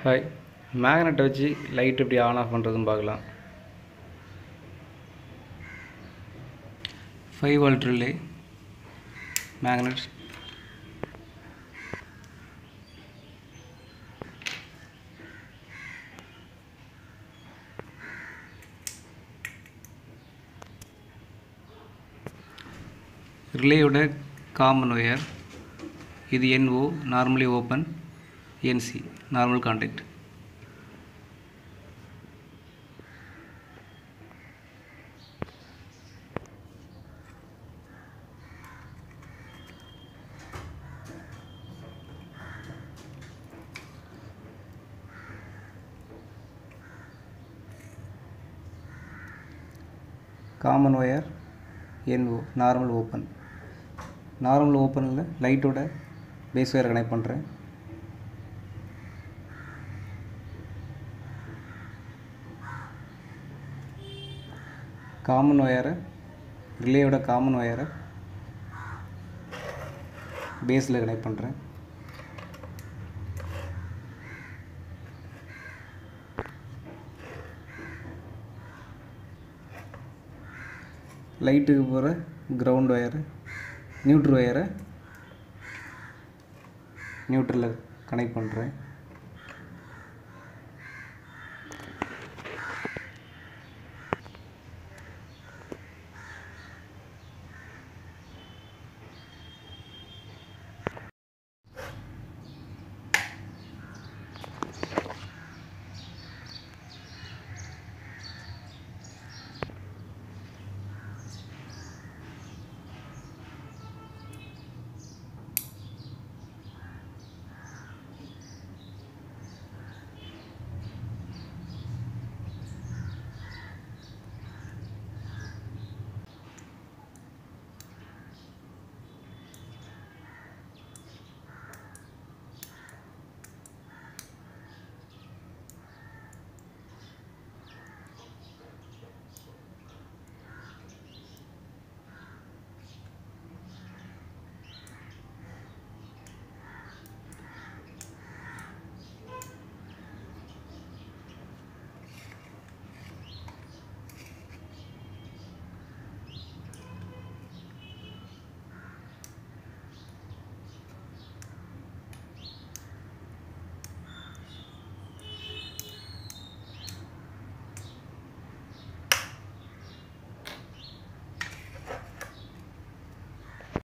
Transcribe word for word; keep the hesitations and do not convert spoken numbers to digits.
Hi, மேக்னெட்டை வச்சு light எப்படி on off பண்ணுறதுன்னு பார்க்கலாம். ஃபைவ் வோல்ட் ரிலே மேக்னெட், ரிலேயோட காமன் ஒயர். இது N O normally open, N C normal contact. Common wire N O normal open. Normal ஓப்பனில் லைட்டோட phase wire connect பண்ணுறேன். Common ஒயரை ரிலேயோட காமன் ஒயரை பேஸில் கனெக்ட் பண்ணுறேன். லைட்டுக்கு போகிற கிரவுண்ட் ஒயரு நியூட்ரு ஒயரை நியூட்ரலில் கனெக்ட் பண்ணுறேன்.